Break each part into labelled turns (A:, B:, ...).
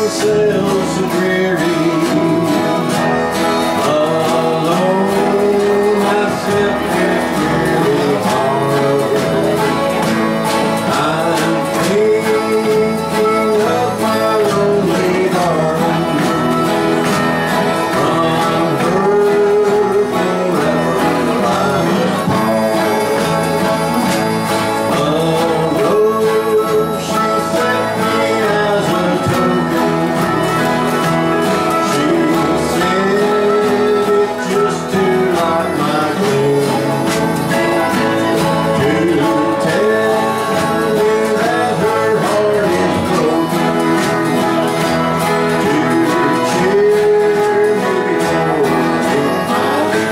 A: myself so dreary. Alone I sit with really hard. I'm thinking of my lonely darling. From her forever I was part. A rose she sent me as a token. She said it just to light my gloom. To tell me that her heart is broken. To cheer me before I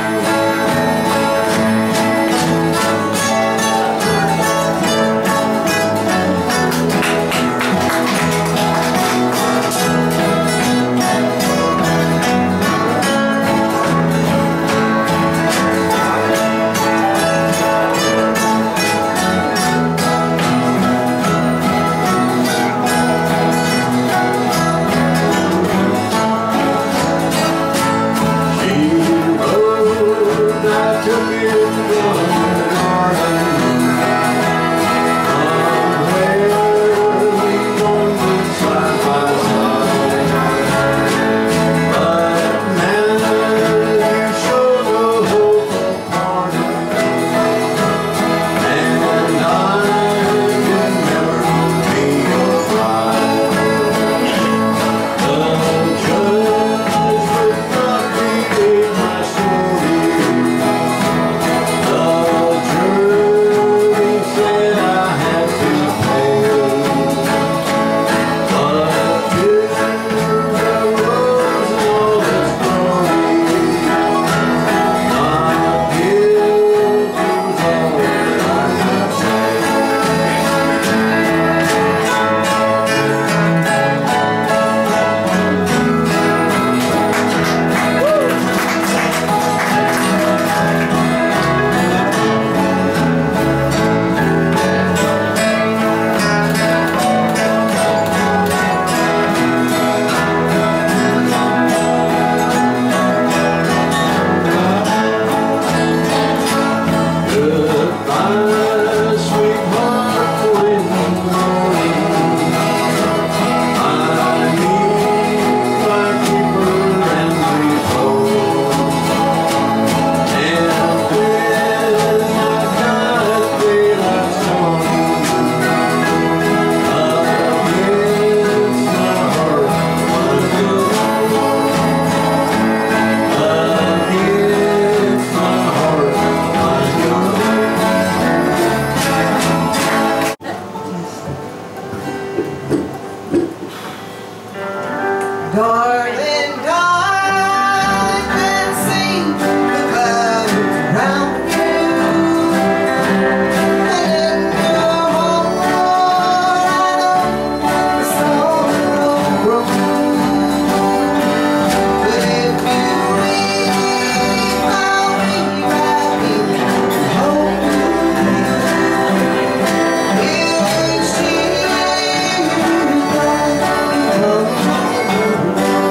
A: took it from the garden, from where we wandered side by side. But now you show no hope of parting, and I can never be your bride. The judge would not read my story. The jury said I had to pay, but given the rose and all its glory, not guilty was all that I could say. Goodbye, sweetheart, when the morning I need my keeper and repose. And when I got daylight morning, against my heart I go. Against my heart I go.
B: Darling, I can see the clouds around you, and in your whole world I know the sorrow grows. But if you leave, I'll be right here to hold you. Each tear you cry becomes a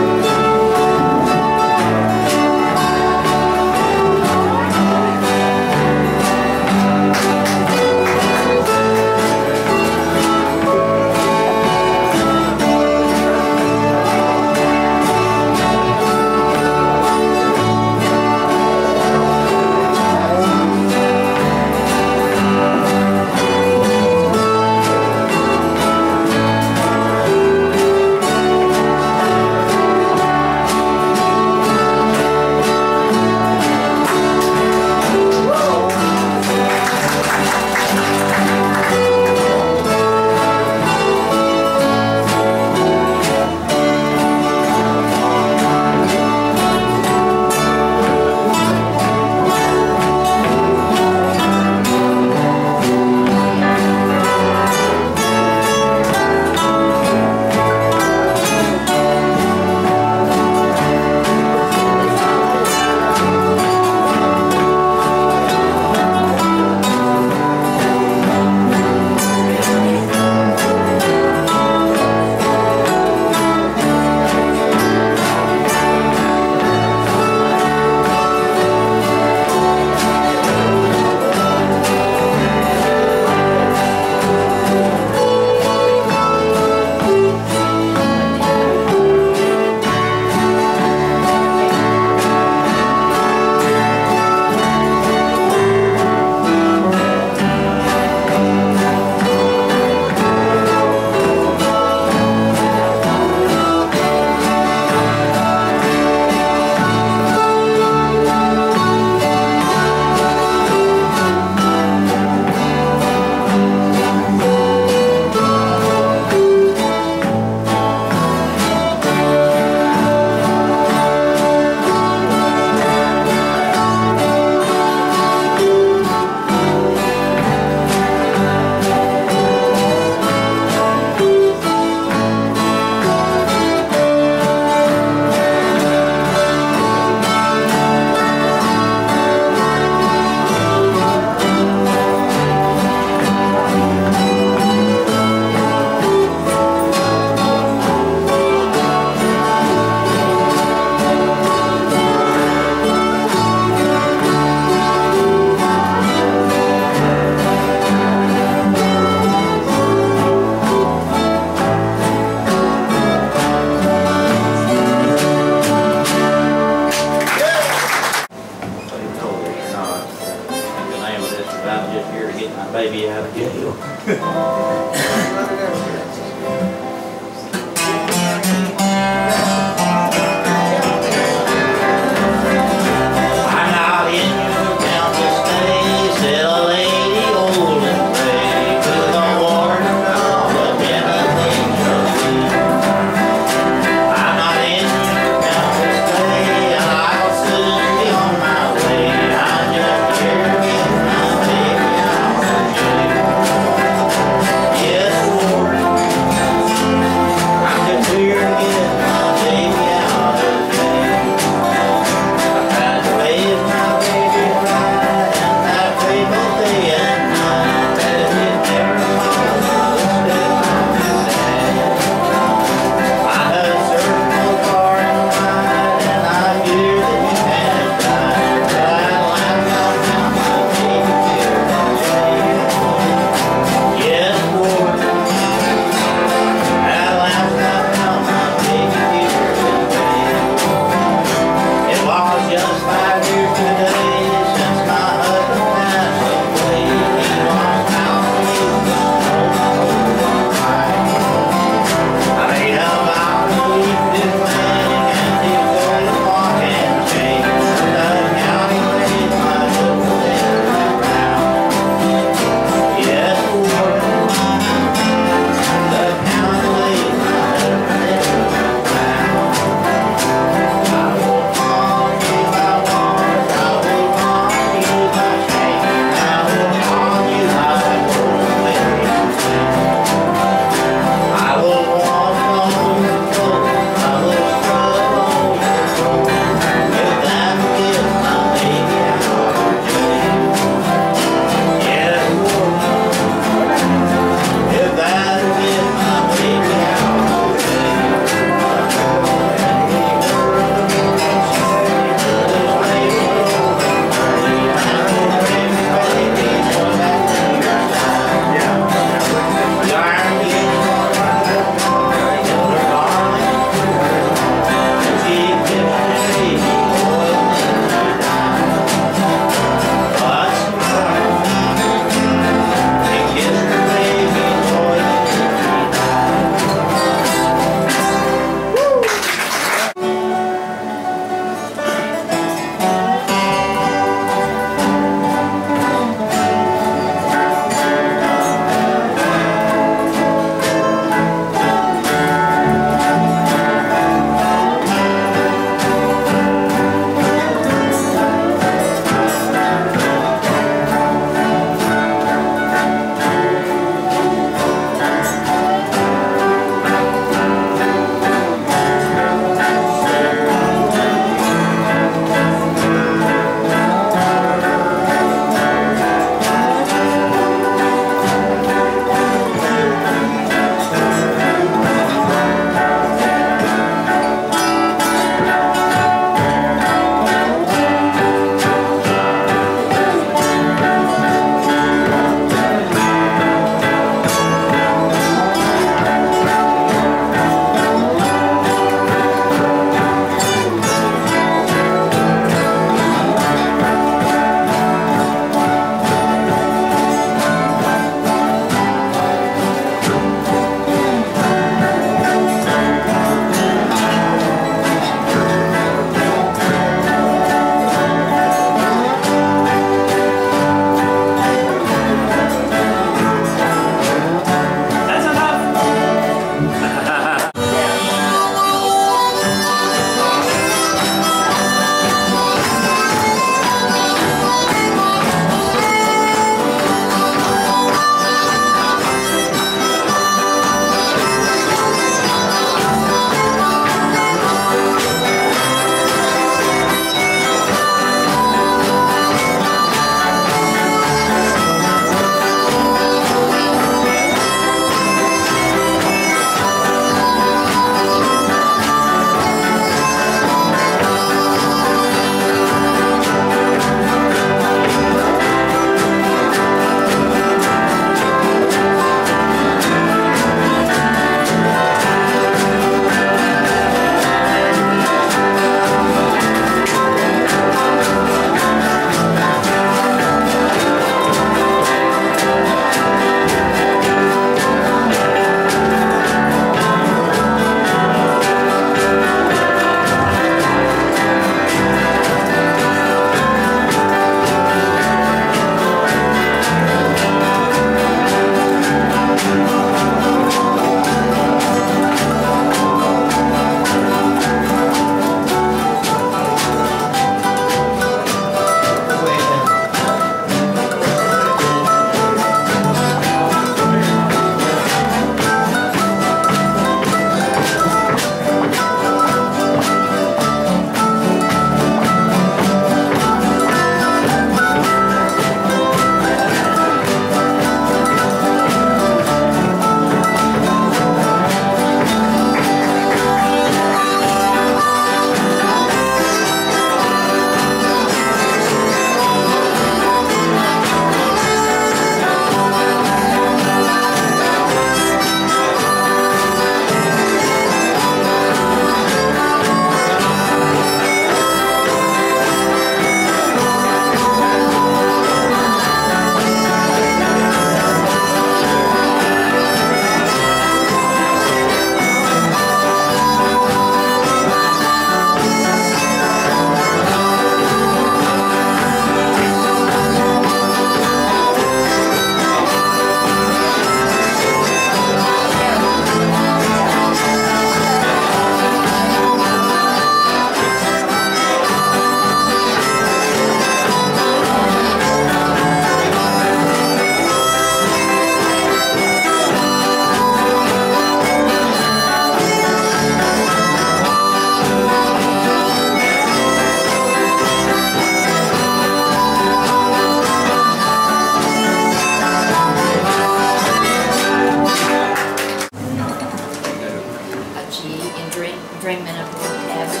C: Archie in Dreaming of Lord Cabin.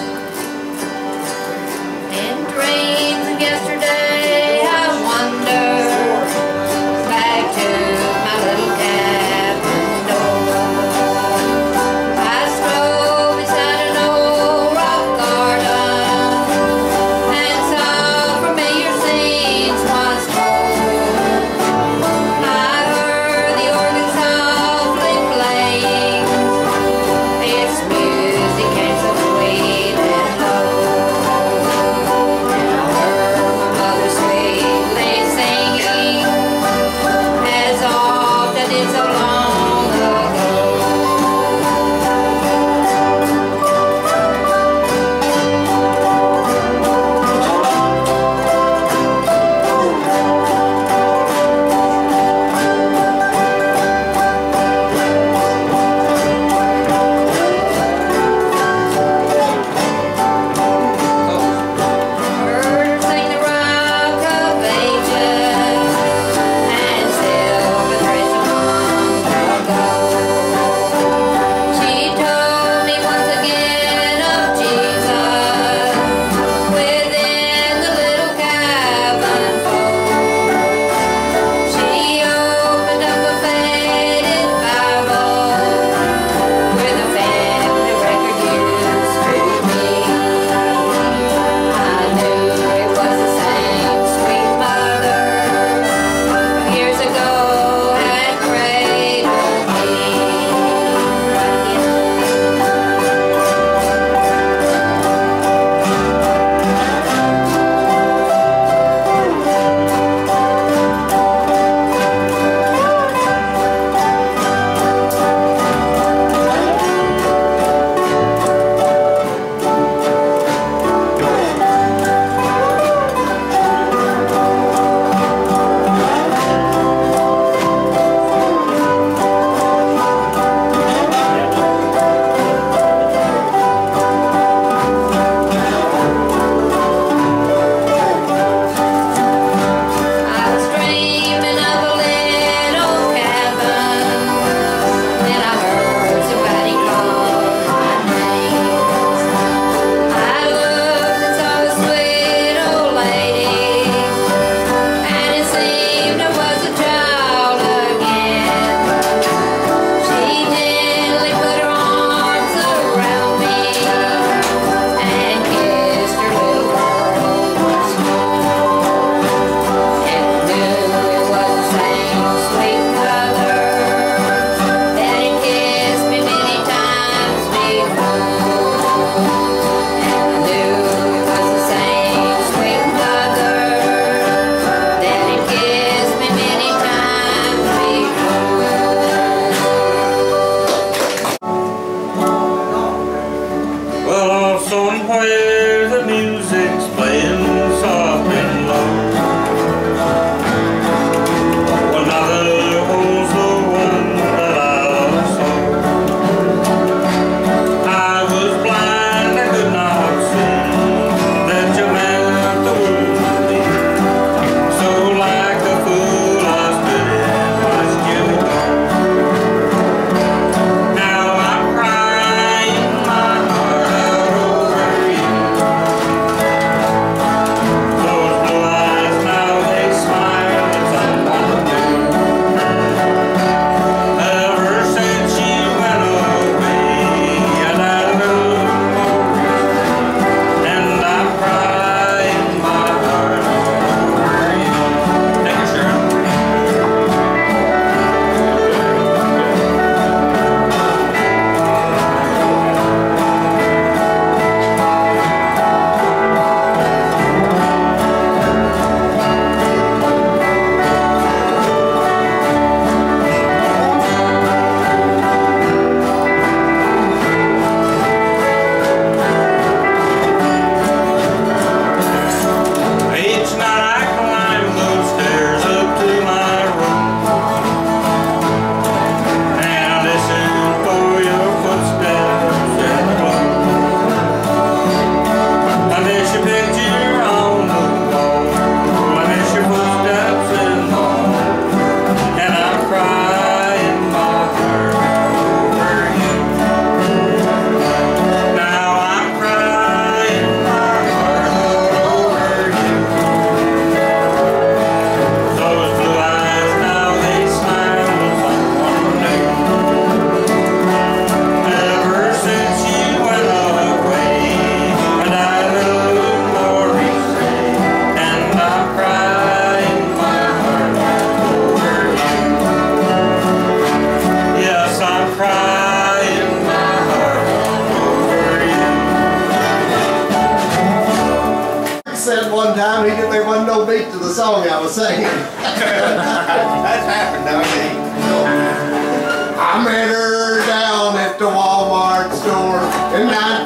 C: In dreams of yesterday, I wander back to my little cabin door. I stroll beside an old rock garden and saw familiar scenes once more. I heard the organ softly playing. Its music came so sweet and low. And I
A: time there wasn't no beat to the song I was singing.
D: That's happened, don't it?
A: I met her down at the Walmart store in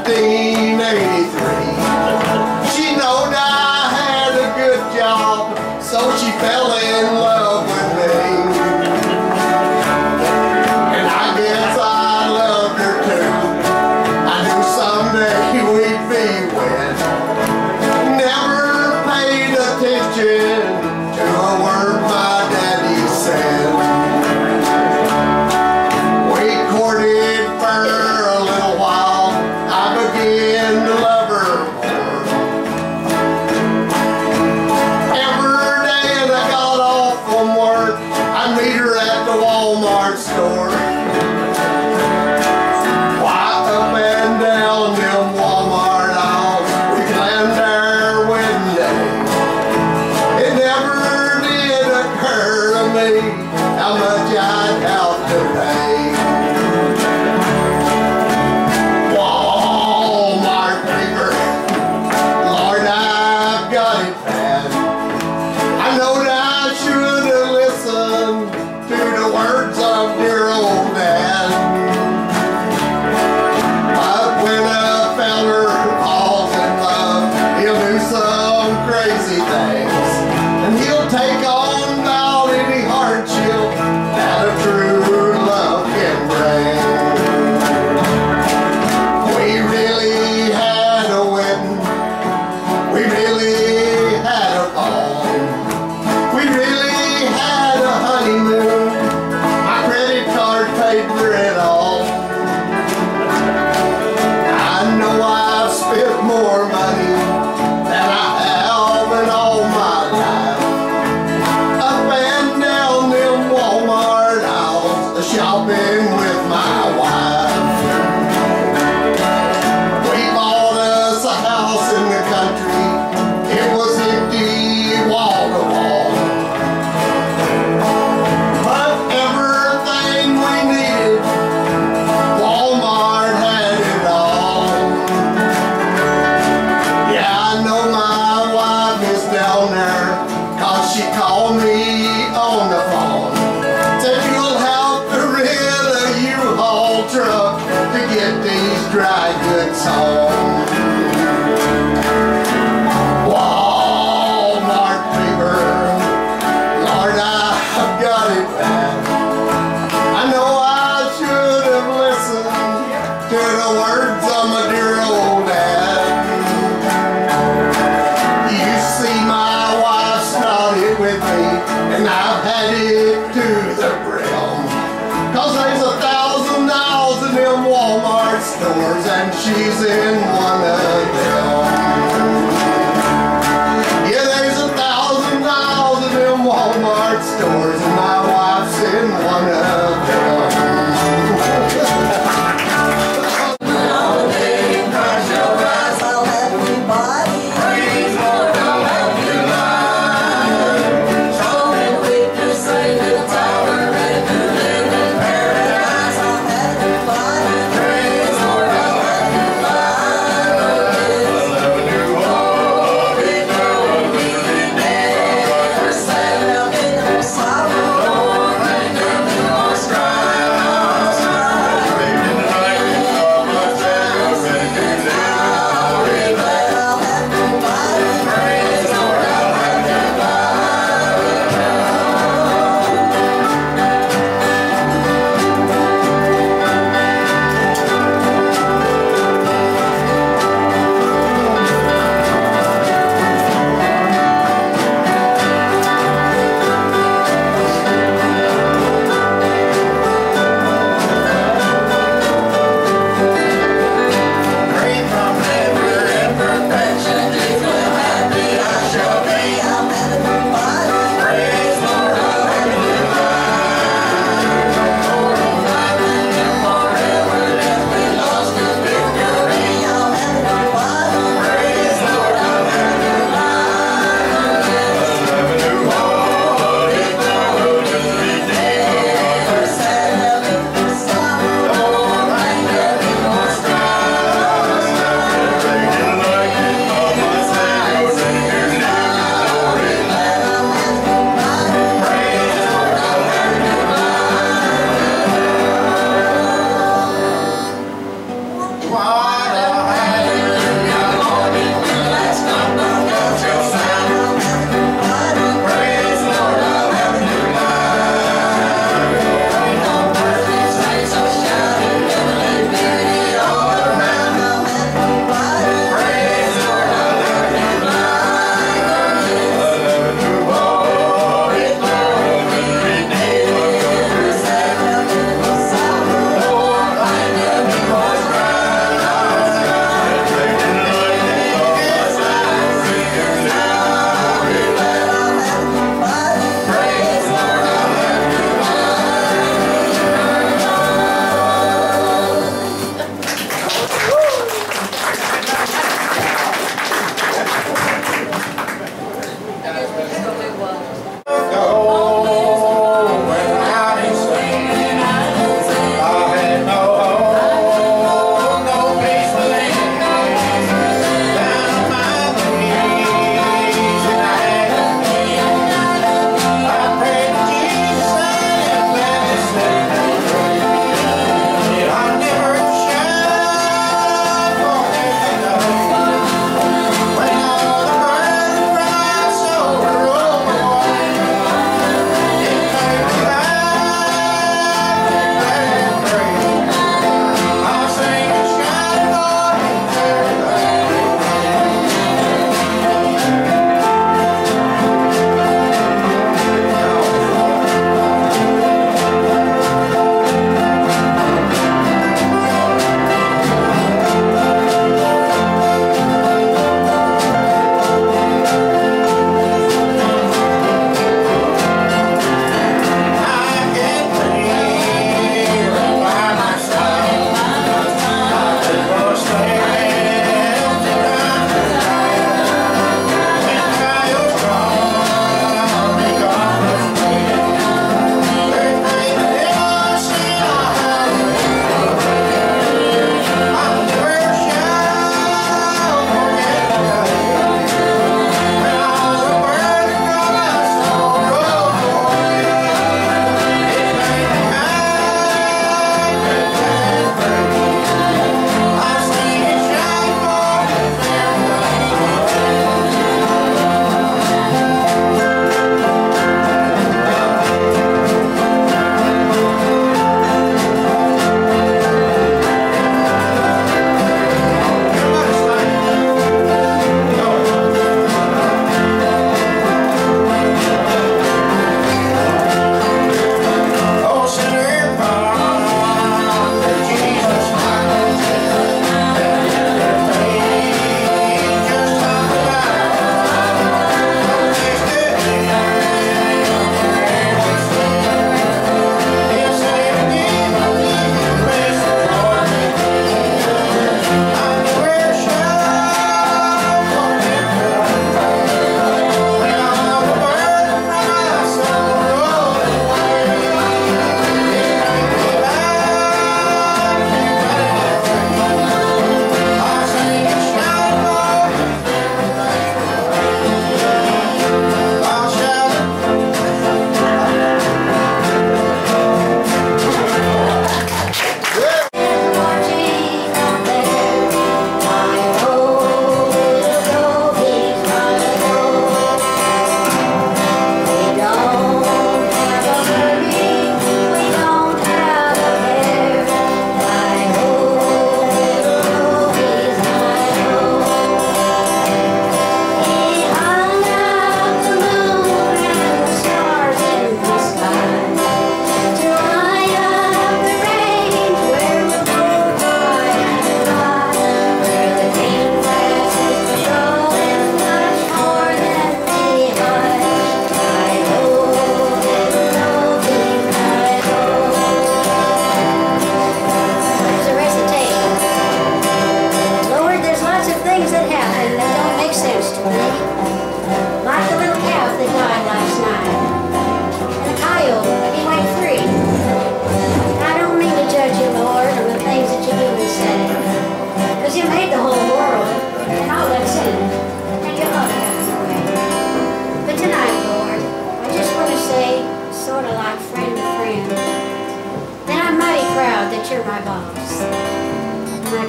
A: 1983. She knowed I had a good job, so she fell in love with me. And I guess I loved her too. I knew someday we'd be wed. Never paid attention to a word my daddy said. We courted for a little while. I began to love her more. Every day as I got off from work, I'd meet her at the Walmart store. Why up and down them Walmart aisles, we planned our wedding day. It never did occur to me how much I'd have to pay. Walmart paper, Lord, I've got it bad. I know that I should have listened to the words of dear old dad. But when a feller falls in love, he'll do some crazy things. And he'll take on about any hardship that a true love can bring. We really had a wedding. We really had a ball. We really had a honeymoon. My credit card paid for it all. I know I've spent more money than I have in all my life. Up and down them Walmart aisles, shopping with my wife. We bought us a house in the country. It was empty wall to wall. But everything we needed, Walmart had it all. Yeah, I know my wife is down there, 'cause she called me on the phone. Said you'll have to rent a U-Haul truck to get these dry goods home. Walmart paper, Lord, I've got it bad. I know I should have listened to the words of my dear old dad. You see, my wife's nodded with me, and I've had it to the brim. 'Cause there's 1,000 aisles in them Walmart stores, and she's in one of them. Yeah, there's 1,000 aisles in them Walmart stores, and my wife's in one of them.
B: Paradise, I'll have you body.
A: Oh,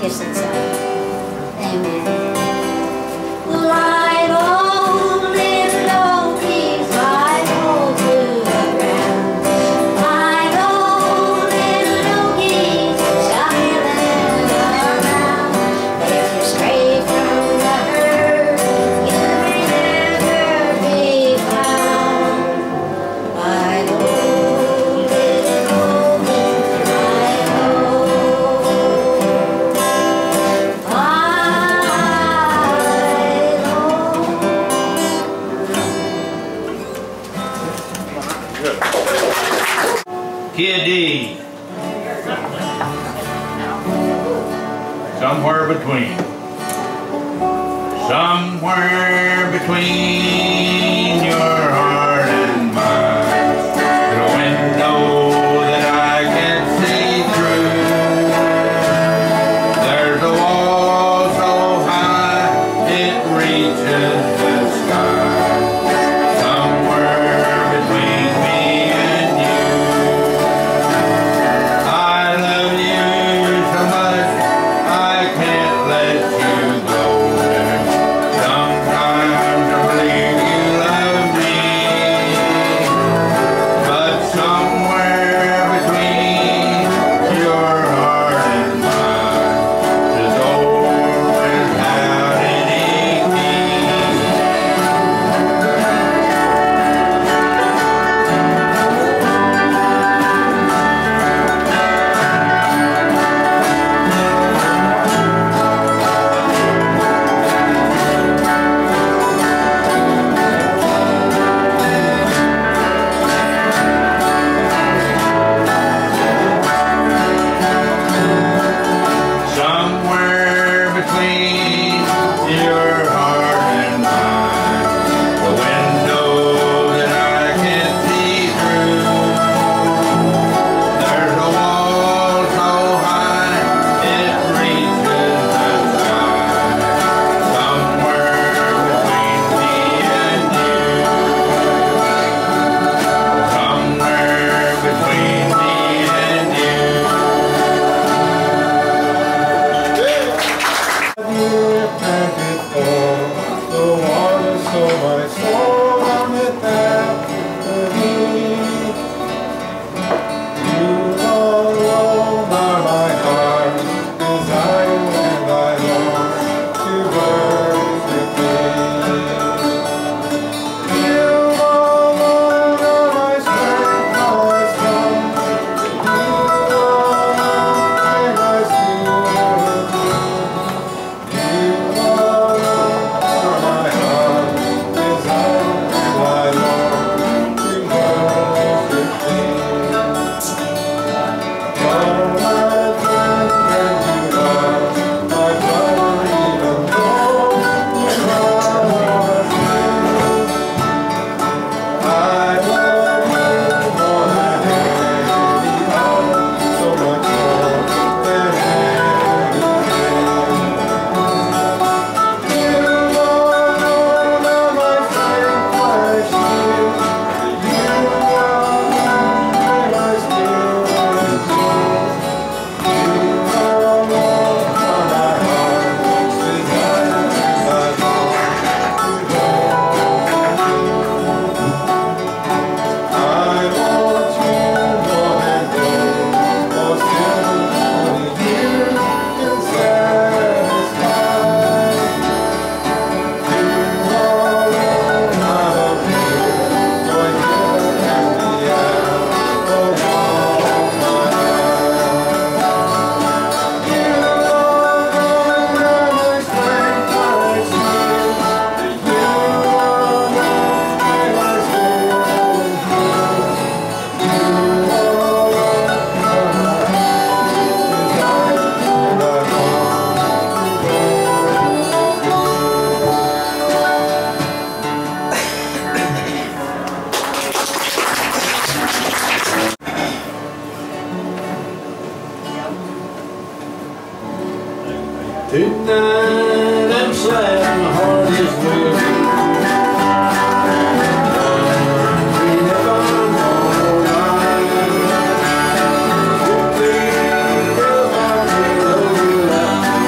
C: guess that's amen. Light on, little Loki's light on to the ground. Light on, little Loki's shining around. If you stray from the herd, you may never be found. Light on, little Loki's light on.
E: Kid D. Somewhere between. Somewhere between your heart and mine. The window that I can see through. There's a wall so high it reaches the sky. Somewhere between me and you. I love you so much I can't let you go there. Sometimes I believe you love me, but somewhere between your heart and mine, there's always out an aching. Somewhere between your heart and mine, the window that I can see through. There's a wall so high it reaches the sky. Somewhere between me and you. Somewhere between me and you.
A: The water so my soul cometh after thee. You alone are my heart, desire and I long to worship thee. You alone are my strength, my song. You alone make my spirit free. You alone are my heart, desire and I long to worship thee. Oh, my friend, and you are my brother, even though you are asleep. I love you more than any other, so much more than anything. You alone are my strength, my shield. You alone make my spirit free. You alone are my heart's desire, and I long to worship you. I want you more than gold or silver, only you can satisfy. You alone are the real joy giver and the apple of my eye. You alone are my strength, my shield. You alone make my spirit free. You alone are my desire, and I long to Tonight I'm sad, my heart is weary. Please,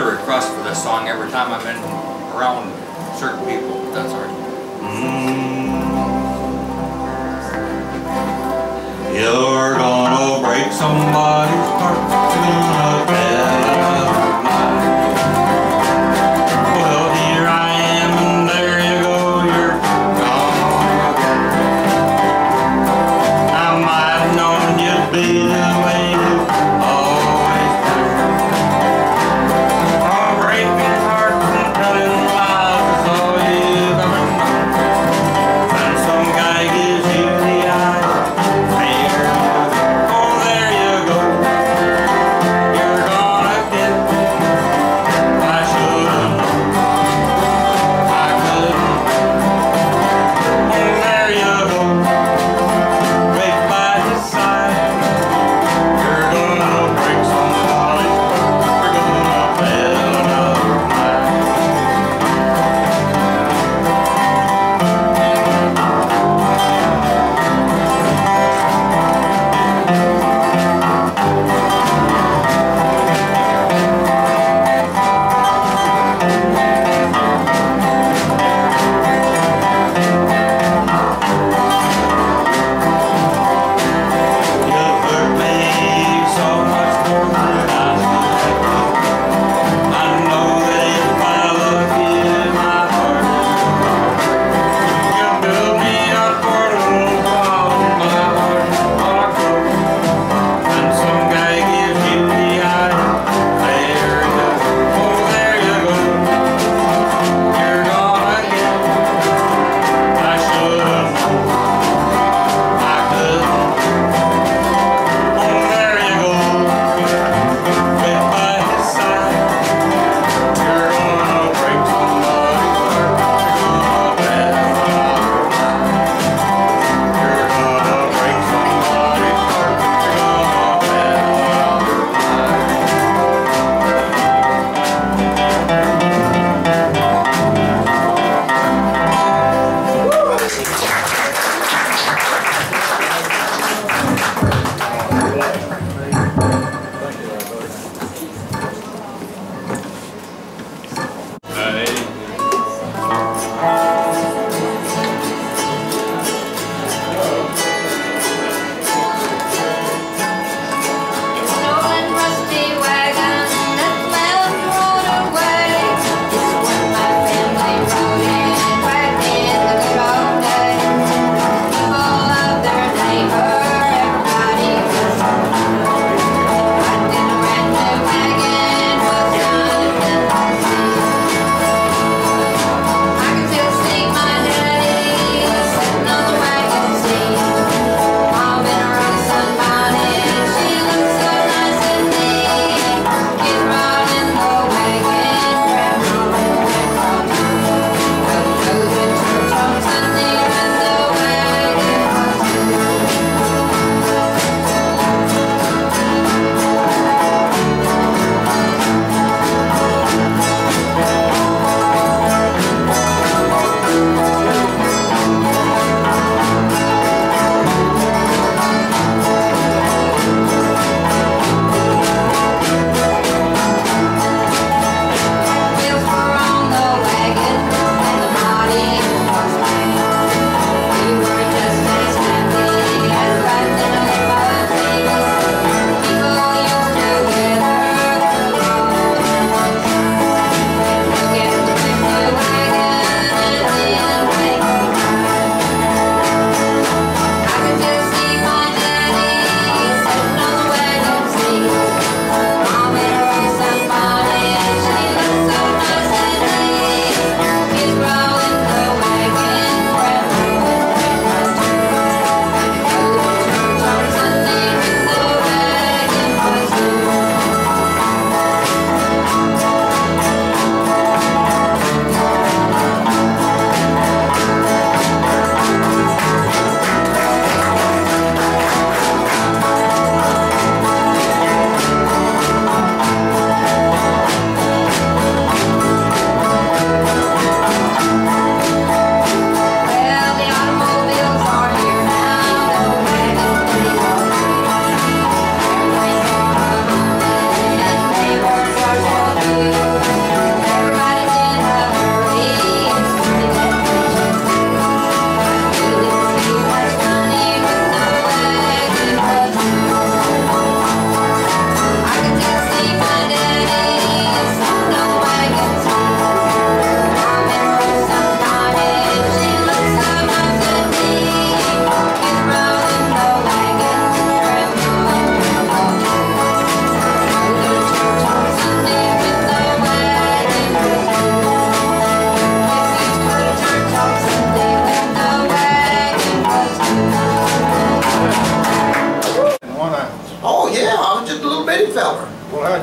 F: a request for this song every time I'm in around certain people. That's all right.
E: You're gonna break somebody's heart, gonna tell mine. Well, here I am, and there you go, you're gone again. I might have known you'd be the way you've always been. Oh, breaking hearts and telling lies is all you've ever known. And some guy gives you the eye.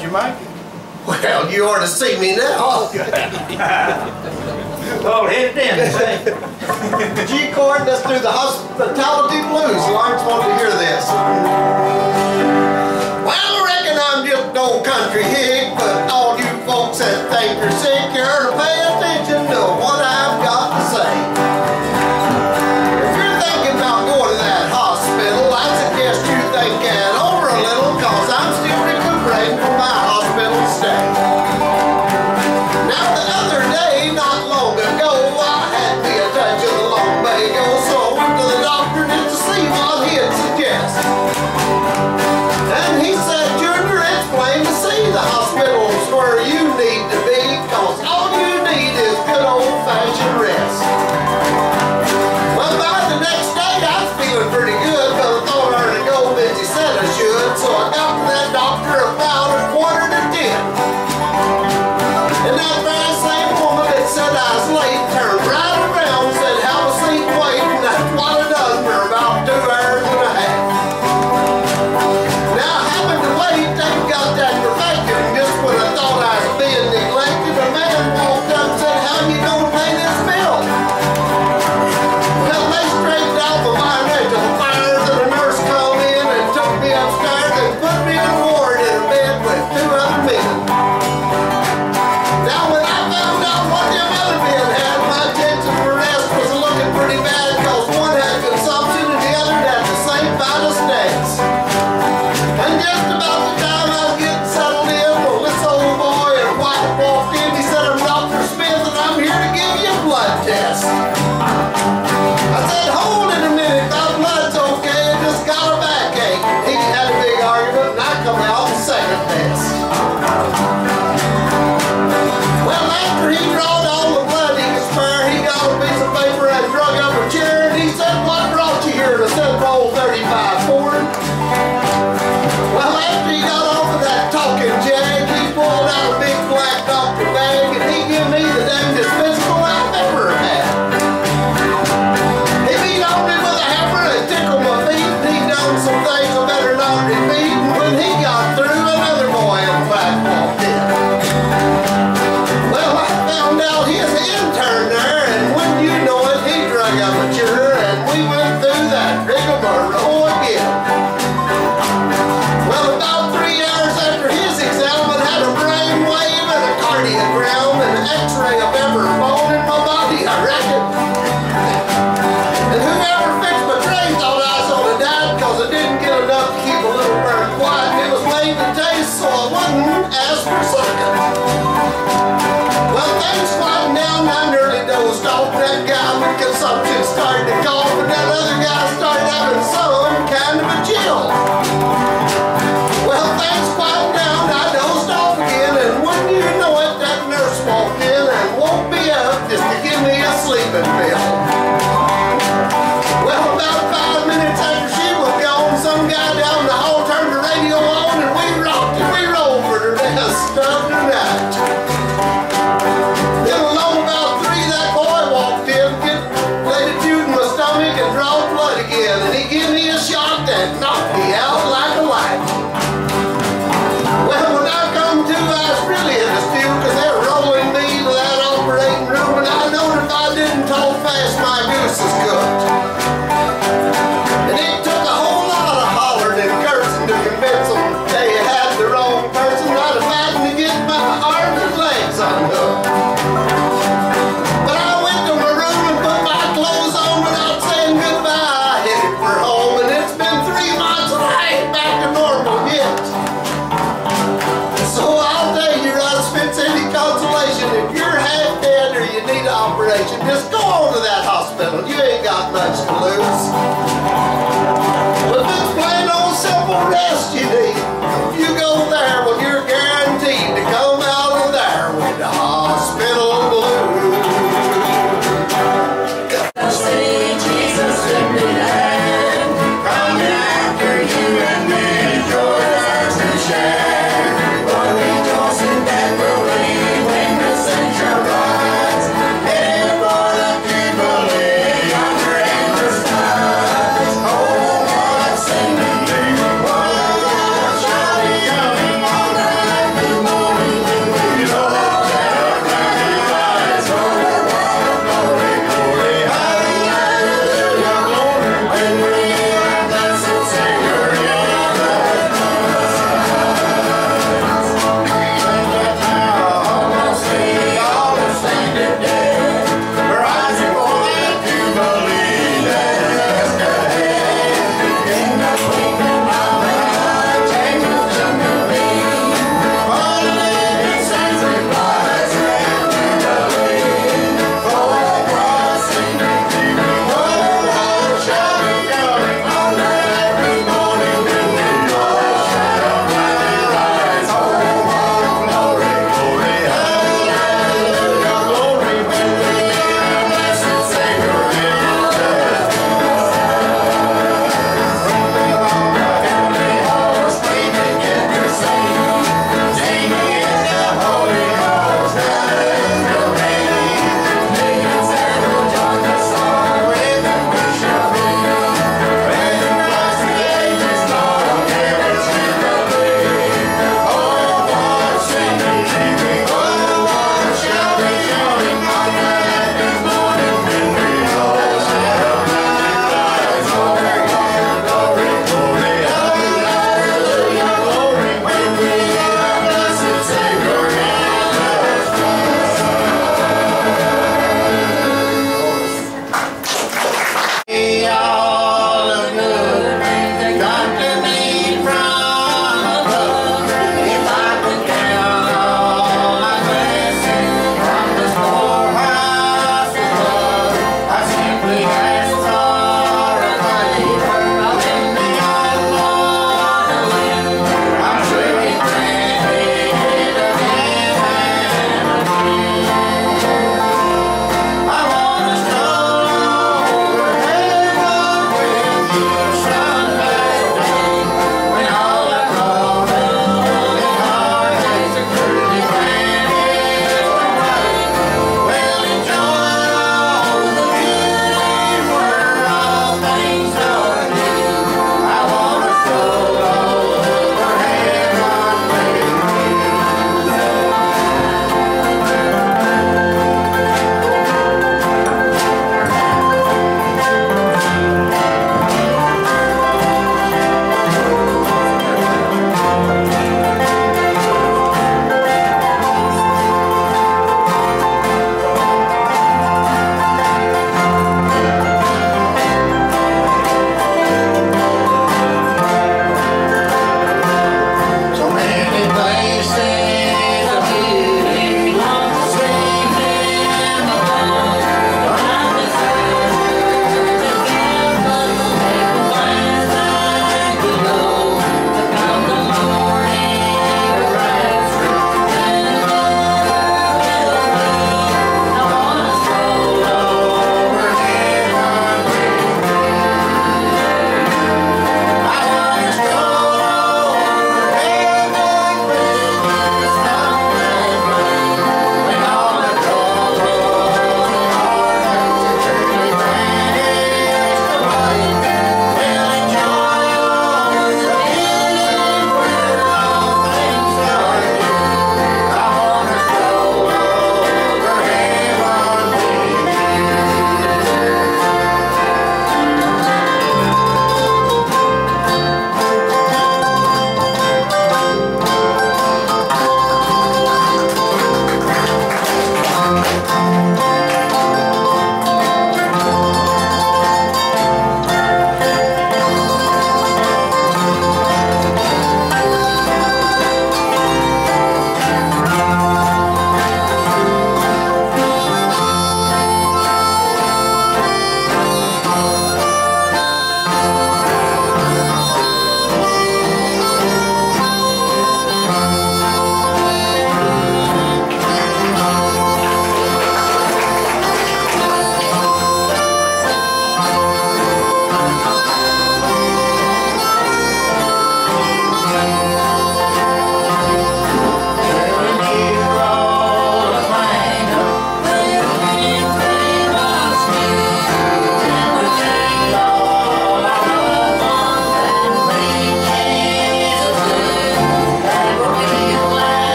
D: How'd you make it?
A: Well, you ought to see me now.
D: Oh, hit it in.
A: G chord, let's do the hospitality blues. Lawrence wanted to hear this. Well, I reckon I'm just an old country hick, but all you folks that think you're sick, you ought to pay attention to what I've got to say. If you're thinking about going to that hospital, I suggest you think it over a little, cause I'm still recuperating from my hospital stay. Now the other day, not long ago, I had me a touch of the lumbago, so I went to the doctor just to see what he'd suggest. And he said, Junior, it's plain to see the hospital's where you need to be, cause all you need is good old-fashioned rest. Well, by the next day, I was feeling pretty good, cause I thought I heard a go busy said I should, so I got to that doctor about 9:45. And that very same woman that said I was late turned right around and said, have a seat and wait, and that's what I done for about 2 hours and a half. Now, having to wait, they got that perfected, and just when I thought I was being neglected, a man walked up and said, how you gonna pay this bill? Well, they straightened out the line right to the fires, and the nurse come in and took me upstairs and put me in a ward in a bed with 2 other men. Now, when I found out what them other men had, my attention for rest was looking pretty bad, cause one had consumption and the other had the same vital states. And just about the time I was getting settled in, well, this old boy in white walked in. He said, I'm Dr. Smith and I'm here to give you a blood test. I said, hold it a minute, my blood's okay, I just got a backache. He had a big argument and I come out the second test. Well, after he drawed all the blood he could spare, he got a piece of paper and drug up a chair and he said, what brought you here? And I said, roll 35 Ford. Well, after he got off of that talking jag, he pulled out a big black doctor bag and he gave me the damnedest physical I've ever had. He beat on me with a hammer and tickled my feet, and he done some things I better not repeat. And when he got through, another boy in black walked in. Well, I found out he was an intern there, and when you know it, he drug up a chair, and we went through that rigmarole again. Well, about 3 hours after his exam, I had a brain wave and a cardiogram and an x-ray of every bone in my body, I reckon. And whoever fixed my tray thought I was on a diet because I didn't get enough to keep a little bird quiet, and it was made to taste, so I wouldn't ask for second. Well, things quieted down, I nearly dozed off. That guy with consumption started to cough, and that other guy started having some kind of a chill. Well, things quieted down, I dozed off again, and when you know it, that nurse walked in and woke me up just to give me a sleeping pill. Well, about 5 minutes after she was gone, some guy down the hall turned the radio on, and we rocked and we rolled for the rest of the night. Then along about 3, that boy walked in, laid a tube in my stomach and drawed blood again, and he gave me a shot that knocked me out like a light. Well, when I come to, I was really in a stew, cause they were rolling me to that operating room, and I knowed if I didn't talk fast, my goose is cooked. And it took a whole lot of hollering and cursing to convince them they had the wrong person. I'd have had to get my arms and legs unhooked. But I went to my room and put my clothes on without saying goodbye. I headed for home, and it's been 3 months and I ain't back to normal yet. So I'll tell you, Russ, if it's any consolation, if you're half dead or you need an operation, just go on to that hospital. You ain't got much to lose. But if it's plain old simple rest you need, if you go there, well, you're guaranteed to come out of there with the hospital blues.
B: Say Jesus took me down, coming after you and me, yours to share. For rejoicing that will be when the sun shall rise, and for the jubilee yonder in the skies. Oh, what singing, what shall be coming on the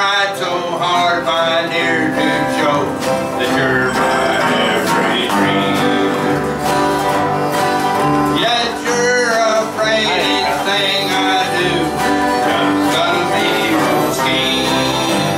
E: tried so hard, my dear, to show that you're my every dream. Yet you're afraid each thing I do just gonna be real scheme.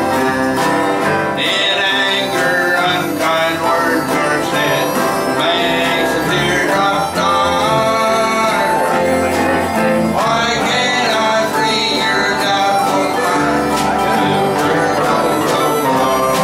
E: In anger, unkind words are said, makes a teardrop start. Why can't I free your doubtful mind? You're so hard.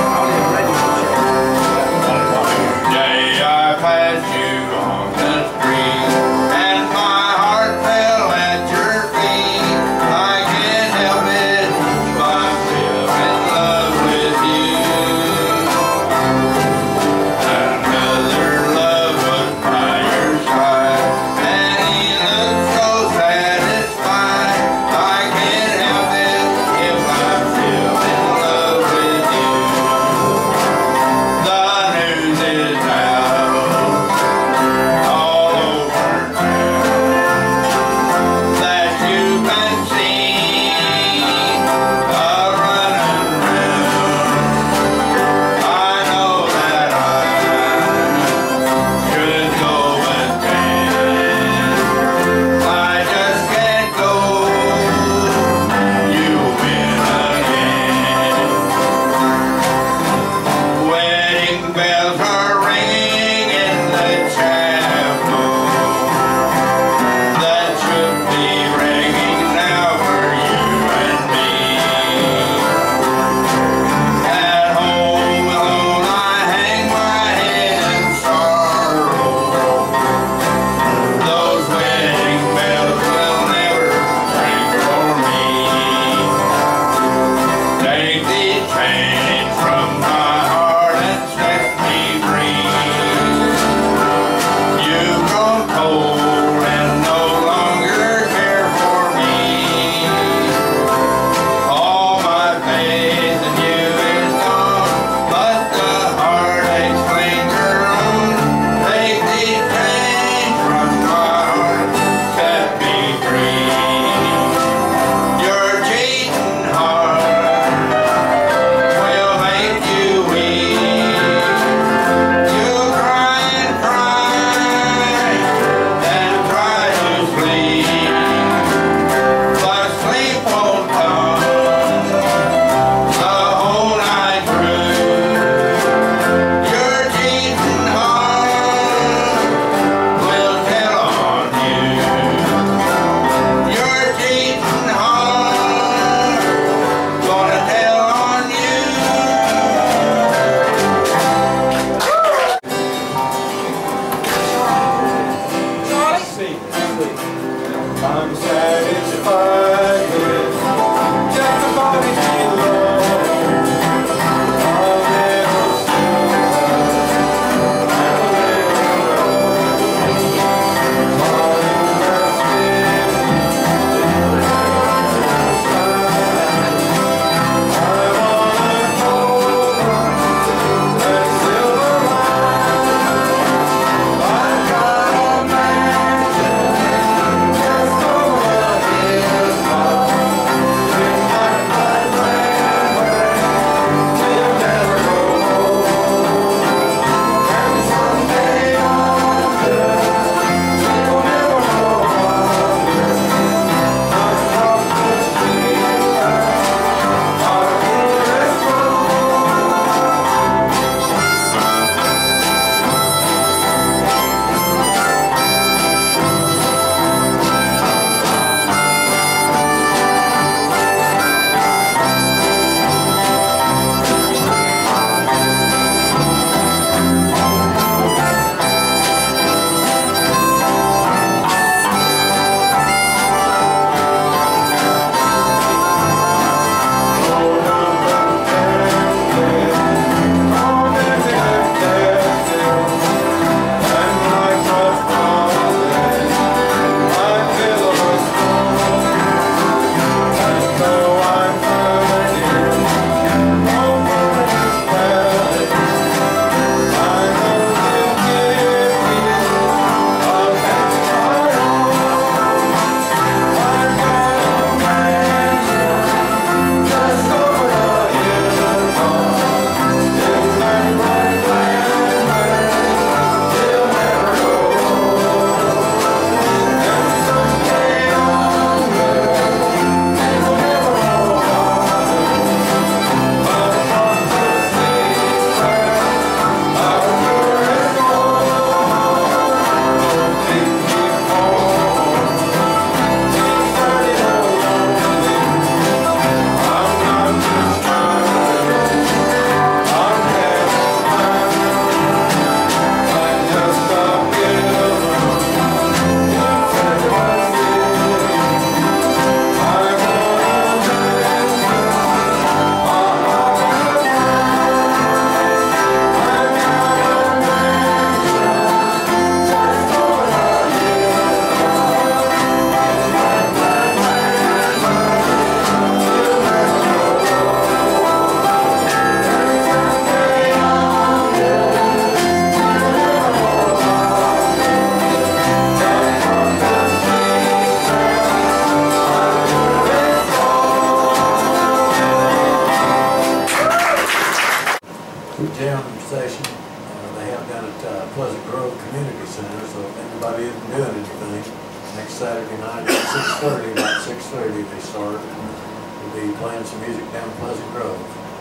G: nobody isn't doing anything. Next Saturday night at 6:30, about 6:30 they start. We'll be playing some music down Pleasant Grove.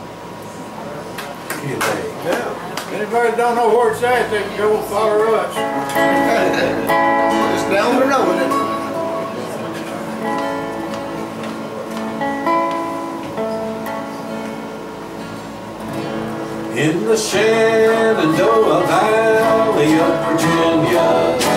G: Key day.
E: Yeah. Anybody that don't know where it's at, they can go follow us.
A: Just down the road.
G: In the Shenandoah Valley of Virginia,